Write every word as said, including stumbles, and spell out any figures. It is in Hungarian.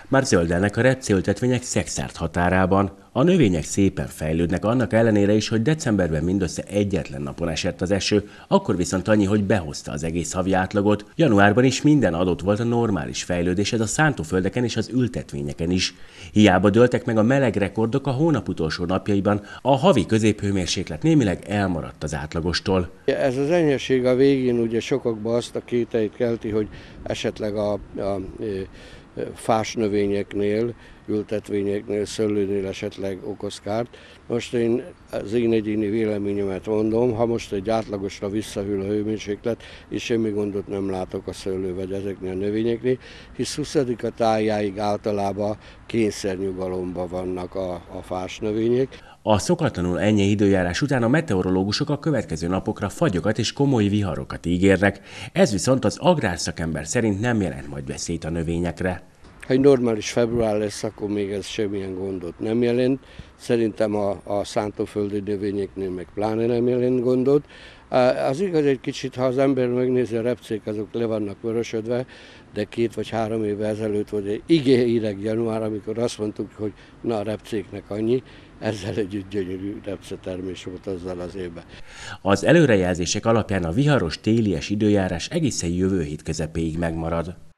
Már zöldelnek a repceültetvények Szexárd határában. A növények szépen fejlődnek, annak ellenére is, hogy decemberben mindössze egyetlen napon esett az eső, akkor viszont annyi, hogy behozta az egész havi átlagot. Januárban is minden adott volt a normális fejlődés, ez a szántóföldeken és az ültetvényeken is. Hiába dőltek meg a meleg rekordok a hónap utolsó napjaiban, a havi középhőmérséklet némileg elmaradt az átlagostól. Ez az enyhesség a végén ugye sokakban azt a kételyt kelti, hogy esetleg a, a fás növényeknél, ültetvényeknél, szőlőnél esetleg okoz kárt. Most én az én egyéni véleményemet mondom, ha most egy átlagosra visszahűl a hőmérséklet, és semmi gondot nem látok a szőlő vagy ezeknél a növényeknél, hisz huszadika tájjáig általában kényszernyugalomban vannak a, a fás növények. A szokatlanul ennyi időjárás után a meteorológusok a következő napokra fagyokat és komoly viharokat ígérnek. Ez viszont az agrárszakember szerint nem jelent majd veszélyt a növényekre. Ha egy normális február lesz, akkor még ez semmilyen gondot nem jelent. Szerintem a, a szántóföldi növényeknél meg pláne nem jelent gondot. Az igaz egy kicsit, ha az ember megnézi, a repcék azok le vannak vörösödve, de két vagy három éve ezelőtt volt egy igé hideg január, amikor azt mondtuk, hogy na a repcéknek annyi, ezzel együtt gyönyörű repcetermés volt azzal az évben. Az előrejelzések alapján a viharos télies időjárás egészen jövő hét közepéig megmarad.